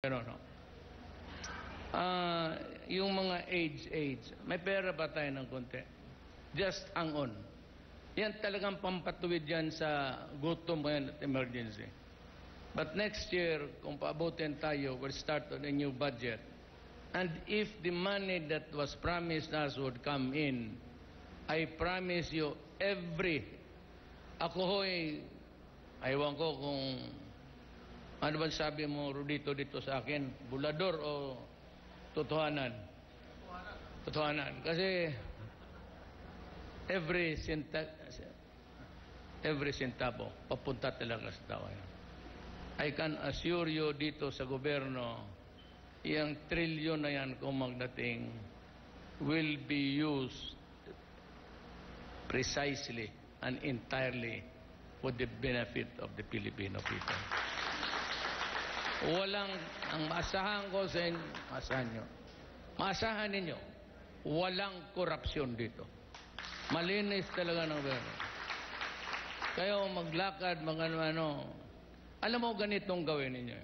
Pero no. Yung mga AIDS, may pera ba tayo ng konti? Just hang on. Yan talagang pampatuwid yan sa gutom ngayon at emergency. But next year, kung paabutin tayo, we'll start on a new budget. And if the money that was promised us would come in, I promise you, ako ho'y, aywan ko kung, ano ba sabi mo dito sa akin, bulador o totohanan? Totohanan. Kasi, every centavo, papunta talaga sa tao. I can assure you dito sa gobyerno, yung trilyon na yan kung magdating will be used precisely and entirely for the benefit of the Filipino people. Ang maasahan ko sa inyo, maasahan ninyo, walang korupsyon dito. Malinis talaga ng gobyerno. Kayo maglakad, ano, alam mo ganitong gawin ninyo.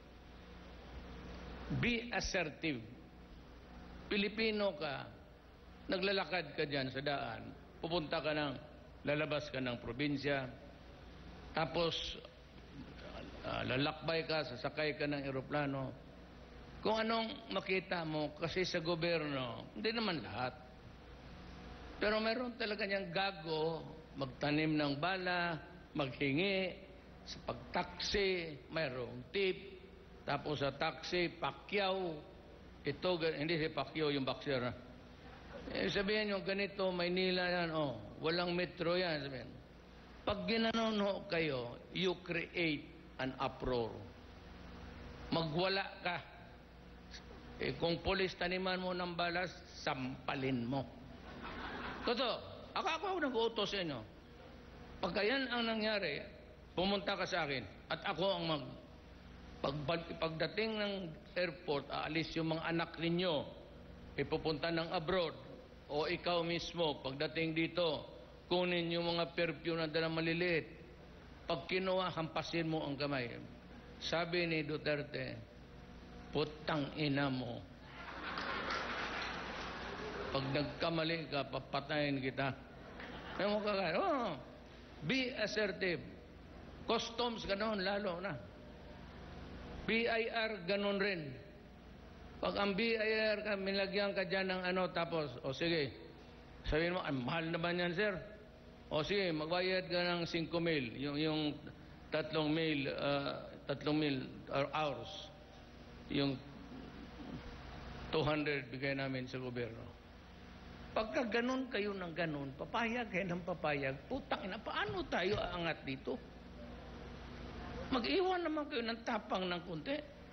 Be assertive. Pilipino ka, naglalakad ka dyan sa daan, pupunta ka lalabas ka ng probinsya, tapos lalakbay ka, sasakay ka ng eroplano. Kung anong makita mo, kasi sa gobyerno, hindi naman lahat. Pero meron talaga niyang gago, magtanim ng bala, maghingi, sa pagtaksi, mayroong tip, tapos sa taxi, pakyaw. Ito, hindi si pakyaw yung boxer. Sabihin nyo, ganito, Maynila yan, walang metro yan. Sabihin. Pag ginanon kayo, you create an uproar. Magwala ka. Kung polis taniman mo ng balas, sampalin mo. Totoo, ako nag-uutos sa inyo. Pagka yan ang nangyari, pumunta ka sa akin at ako ang pagdating ng airport, aalis yung mga anak ninyo, ipupunta ng abroad, o ikaw mismo, pagdating dito, kunin yung mga perfume na dalang maliliit. Pag kinuha, hampasin mo ang kamay. Sabi ni Duterte, putang ina mo. Pag nagkamali ka, papatayin kita. Be assertive. Customs, ganoon, lalo na. BIR, ganoon rin. Pag ang BIR ka, minlagyan ka dyan ng tapos, sige, sabihin mo, mahal naman yan, sir. Sige, magbayad ka ng 5,000, yung 3,000 hours. Yung 200 bigay namin sa gobyerno. Pagka ganun kayo ng ganun, papayag kayo ng papayag, putang ina, paano tayo aangat dito? Mag-iwan naman kayo ng tapang ng kunti.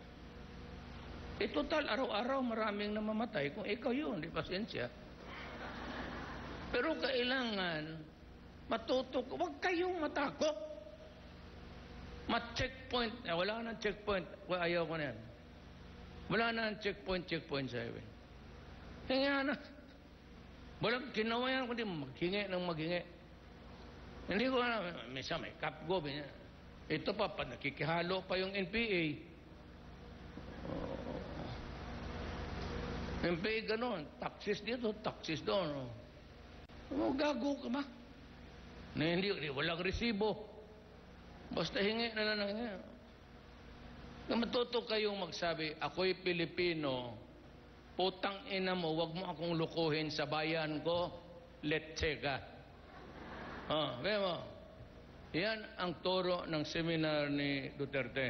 Total, araw-araw maraming namamatay. Kung ikaw yun, di pasensya. Pero kailangan matutok. Huwag kayong matakot. Ma-checkpoint. Wala na checkpoint. Ayaw ko na yan. Wala na checkpoint sa highway. Kaya na. Walang ginawa yan, kundi maghingi ng maghingi. Hindi ko na, may kapgo. Ito pa, nakikihalo pa yung NPA. NPA ganon, taxis dito, taxis doon. Gago ka ba? Hindi, walang resibo. Basta hingi na lang hingi. Matuto kayong magsabi, ako'y Pilipino, putang ina mo, wag mo akong lukuhin sa bayan ko, letse ka. Kaya mo, yan ang turo ng seminar ni Duterte.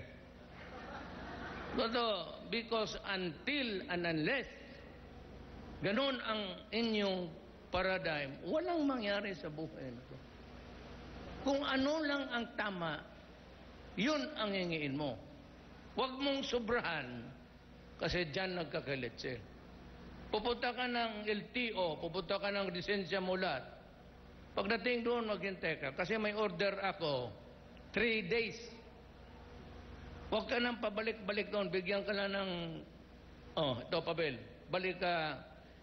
Because until and unless ganun ang inyong paradigm, walang mangyari sa buhay nito. Kung ano lang ang tama, yun ang hingiin mo. Huwag mong sobrahan kasi dyan nagkakaletse. Pupunta ka ng LTO, pupunta ka ng lisensya mulat. Pagdating doon, maghintay ka. Kasi may order ako, 3 days. Huwag ka nang pabalik-balik doon. Bigyan ka lang ng, ito, Pabel. Balik ka,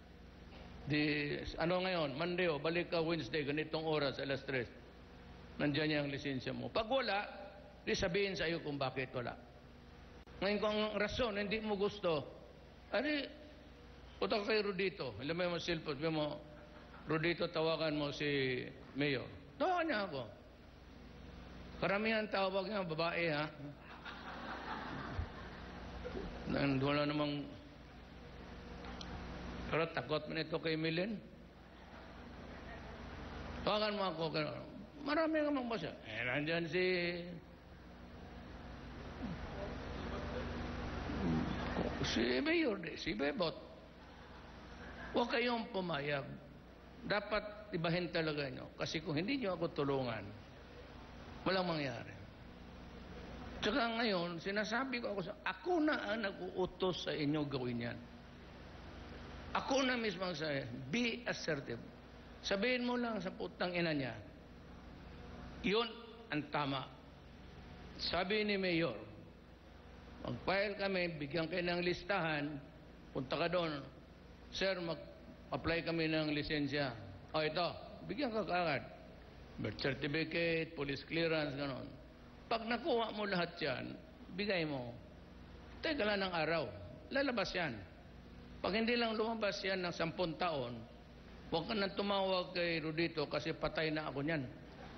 ngayon, Monday, balik ka Wednesday, ganitong oras, alas 3. Nandiyan yung lisensya mo. Pag wala, di sabihin sa iyo kung bakit wala. Ngayon kung ang rason, hindi mo gusto, ari, punta ka kay Rodito. Alam mo yung cellphone, sabi mo, Rodito, tawagan mo si Mayor. Tawagan niya ako. Karamihan tawag niya, babae ha. Wala namang, pero takot mo nito kay Milen. Tawagan mo ako. Marami namang basa. Nandyan si Mayor, si Bebot. Huwag kayong pumayag. Dapat ibahin talaga nyo. Kasi kung hindi nyo ako tulungan, walang mangyari. Tsaka ngayon, sinasabi ko ako na ang nag-uutos sa inyo gawin yan. Ako na mismo ang sabi, be assertive. Sabihin mo lang sa putang ina niya, yun ang tama. Sabi ni Mayor, mag-file kami, bigyan kayo ng listahan, punta ka doon, sir, mag-apply kami ng lisensya. O ito, bigyan ka kaagad. Birth certificate, police clearance, gano'n. Pag nakuha mo lahat yan, bigay mo. Teka lang ng araw, lalabas yan. Pag hindi lang lumabas yan ng 10 taon, huwag ka nang tumawag kay Rodito kasi patay na ako niyan.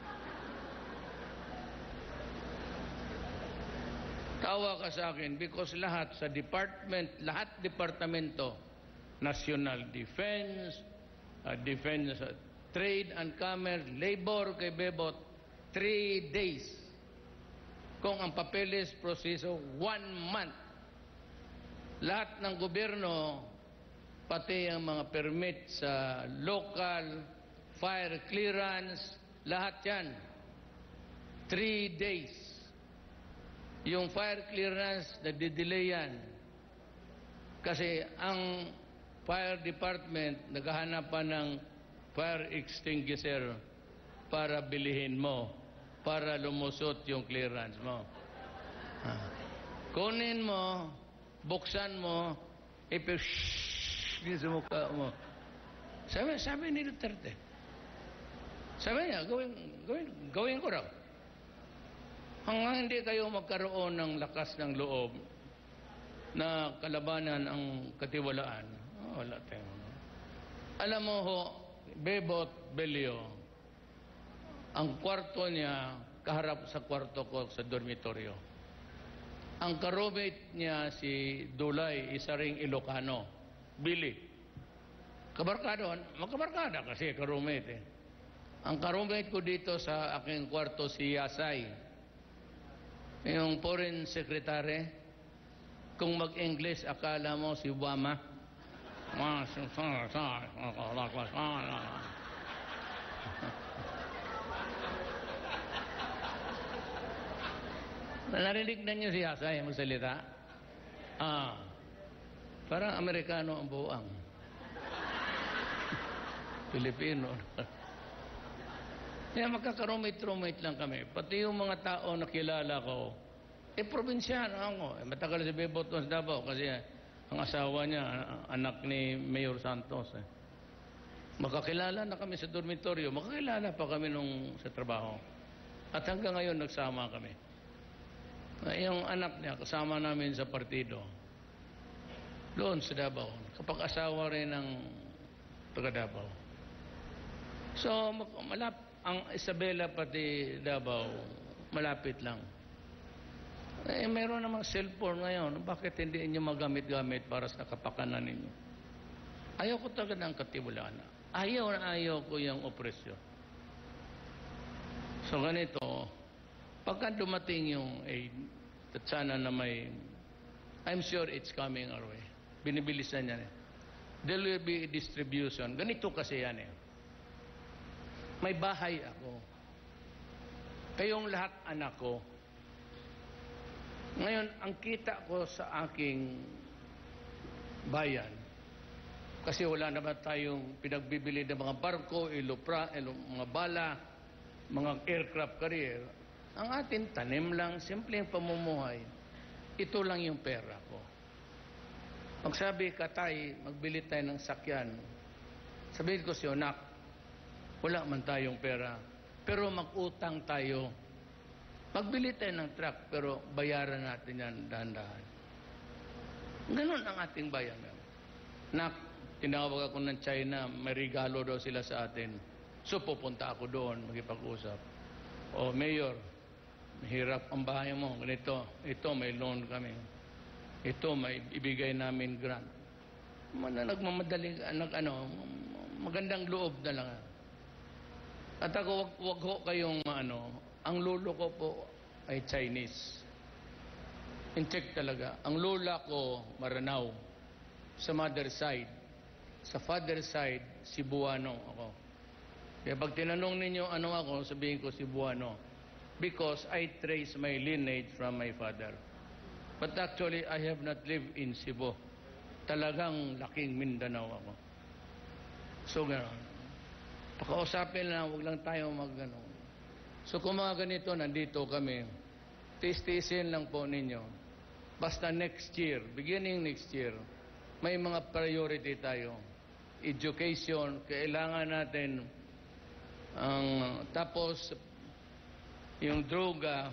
Tawa ka sa akin because lahat sa departamento, National Defense, Defense, Trade and Commerce, Labor kay Bebot, 3 days. Kung ang papeles proseso, 1 month. Lahat ng gobyerno, pati ang mga permit sa local, fire clearance, lahat yan. 3 days. Yung fire clearance, nagdidelay yan. Kasi ang fire department, naghahanap pa ng fire extinguisher para bilihin mo, para lumusot yung clearance mo. Kunin mo, buksan mo, sa mukha mo. Sabi ni Duterte. Sabi niya, gawin ko raw. Hanggang hindi kayo magkaroon ng lakas ng loob na kalabanan ang katiwalaan, wala tayong. Alam mo ho, Bebot Belio, ang kwarto niya kaharap sa kwarto ko sa dormitoryo. Ang ka-roommate niya si Dulay, isa ring Ilocano, Billy. Kabarkada, magkabarkada kasi ka-roommate eh. Ang ka-roommate ko dito sa aking kwarto si Yasay, yung foreign secretary. Kung mag-English, akala mo si Obama. Narinig na niyo si Yasay magsalita? Parang Amerikano ang buang. Pilipino. Kaya magkaka-roommate lang kami. Pati yung mga tao na kilala ko, probinsyano ako. Matagal si Bebot sa Davao kasi ang asawa niya, anak ni Mayor Santos. Makakilala na kami sa dormitoryo. Makakilala pa kami nung sa trabaho. At hanggang ngayon nagsama kami. Yung anak niya, kasama namin sa partido. Doon sa Davao. Kapag asawa rin ng taga Davao. So, ang Isabela pati Davao, malapit lang. Mayroon namang cellphone ngayon. Bakit hindi inyo magamit-gamit para sa kapakanan ninyo? Ayaw ko talaga ng katiwalaan. Ayaw ko yung opresyon. So ganito, pagka dumating yung aid, at sana na may, I'm sure it's coming our way. Binibilisan yan eh. There will be a distribution. Ganito kasi yan eh. May bahay ako. Kayong lahat anak ko. Ngayon, ang kita ko sa aking bayan, kasi wala naman tayong pinagbibili ng mga barko, mga bala, mga aircraft carrier. Ang atin, tanim lang, simpleng pamumuhay. Ito lang yung pera ko. Magsabi ka tayo, magbili tayo ng sakyan. Sabihin ko siya, nak, wala man tayong pera. Pero mag-utang tayo. Magbili tayo ng truck, pero bayaran natin yan dahan-dahan. Ganun ang ating bayan. Na tinawag ako ng China, may regalo daw sila sa atin. So pupunta ako doon, magipag-usap. O Mayor, hirap ang bahay mo, ganito, ito may loan kami. Ito may ibigay namin grant. Nagmamadali, magandang loob na lang. At ako, wag ho kayong ang lolo ko po ay Chinese. In check talaga. Ang lola ko, Maranao, sa mother side. Sa father side, Cebuano ako. Kaya pag tinanong ninyo ano ako, sabihin ko Cebuano. Because I trace my lineage from my father. But actually, I have not lived in Cebu. Talagang laking Mindanao ako. So, gano'n. Pakausapin lang, huwag lang tayo So, kung mga ganito, nandito kami, tiis-tiisin lang po ninyo. Basta next year, beginning next year, may mga priority tayo. Education, kailangan natin tapos, yung droga,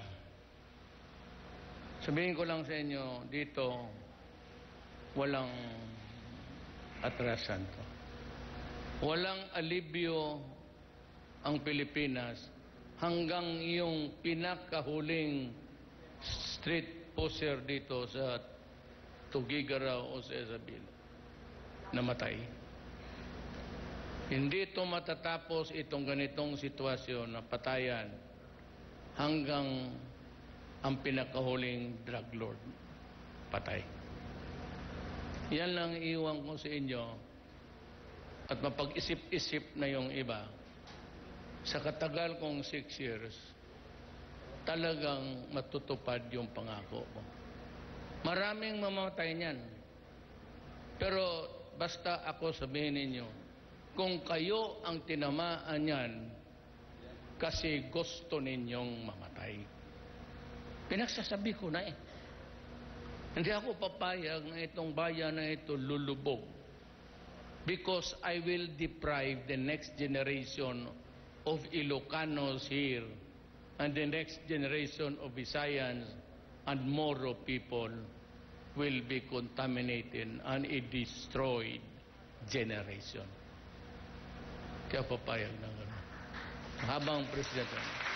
sabihin ko lang sa inyo, dito, walang atrasan to. Walang alibyo ang Pilipinas hanggang yung pinakahuling street poser dito sa Tugigaraw o sa Isabela namatay. Hindi ito matatapos itong ganitong sitwasyon na patayan hanggang ang pinakahuling drug lord patay. Yan lang iiwan ko sa inyo at mapag-isip-isip na yung iba. Sa katagal kong 6 years, talagang matutupad yung pangako ko. Maraming mamamatay niyan. Pero basta ako sabihin ninyo, kung kayo ang tinamaan niyan kasi gusto ninyong mamatay. Pinagsasabi ko na eh. Hindi ako papayag na itong bayan na ito lulubog. Because I will deprive the next generation of Ilocanos here and the next generation of Visayans and Moro people will be contaminated and a destroyed generation. Kaya papayag na gano'n. Habang presidente.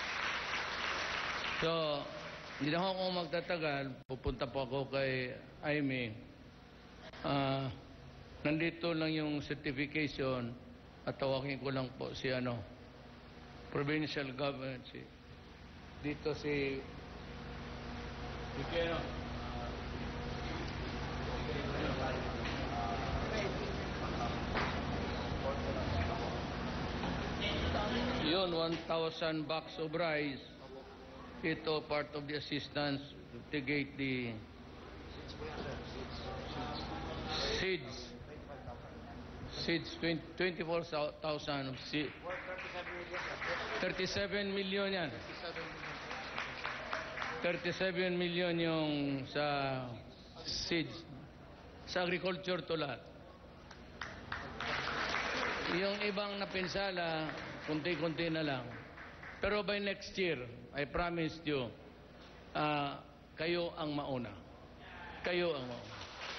So, hindi na ako magtatagal. Pupunta po ako kay Aimee. Nandito lang yung certification at tawagin ko lang po si provincial government. Dito si Keno. Yun, 1,000 bucks of rice. Ito, part of the assistance to mitigate the seeds. Seeds, 24,000 of seeds. 37 million yan. 37 million yung sa seeds. Sa agriculture to lahat. Yung ibang napinsala, kunti-kunti na lang. Pero by next year, I promised you, kayo ang mauna. Kayo ang mauna.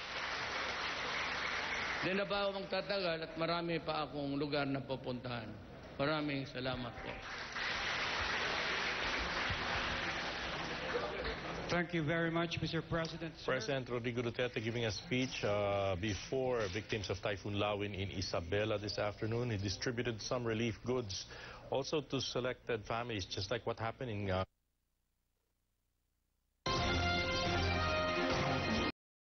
Di na pa ako magtatagal at marami pa akong lugar na pupuntahan. Maraming salamat po. Thank you very much, Mr. President. Sir. President Rodrigo Duterte giving a speech before victims of Typhoon Lawin in Isabela this afternoon. He distributed some relief goods also to selected families, just like what happened in